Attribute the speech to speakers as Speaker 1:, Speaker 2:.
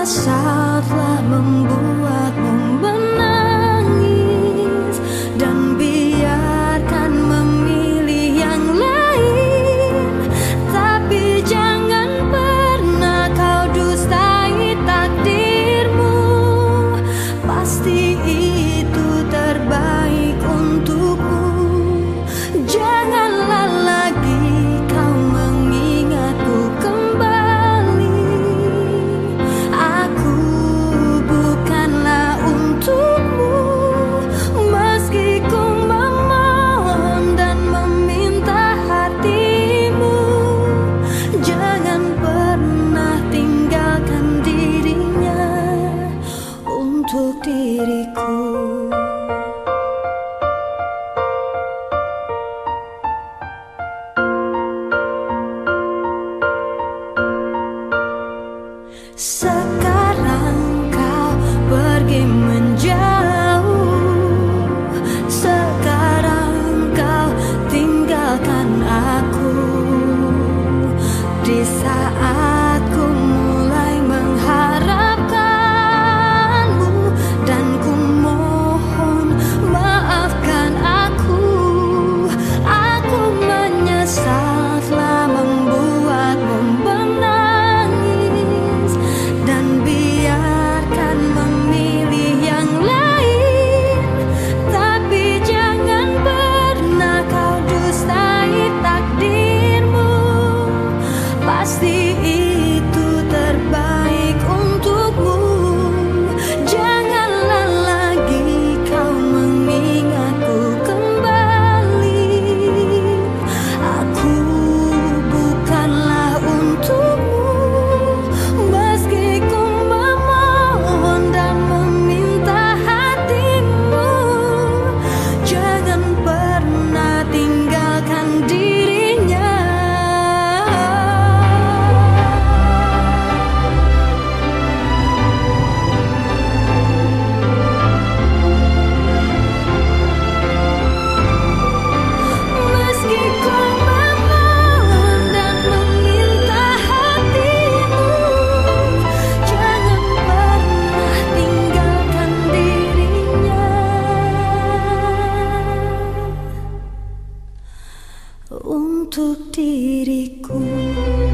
Speaker 1: menyesal telah membuatmu menangis, dan biarkan memilih yang lain. Tapi jangan pernah kau dustai takdirmu, pasti itu terbaik untukmu. Janganlah lagi kau mengingatku kembali. Aku bukanlah untukmu, meski ku memohon dan meminta hatimu. Jangan pernah tinggalkan dirinya untuk diriku. Sekarang kau pergi menjauh, sekarang kau tinggalkan aku. Di saat ku mulai mengharapkanmu, dan ku mohon maafkan aku. Aku menyesal telah membuatmu menangis, dan biarkan memilih yang lain. Tapi jangan pernah kau dustai takdirmu, pasti itu terbaik untukmu. Janganlah lagi kau mengingatku kembali. Aku bukanlah untukmu, meski ku memohon dan meminta hatimu. Jangan pernah tinggalkan dirinya. Meski ku memohon dan meminta hatimu, jangan pernah tinggalkan dirinya untuk diriku.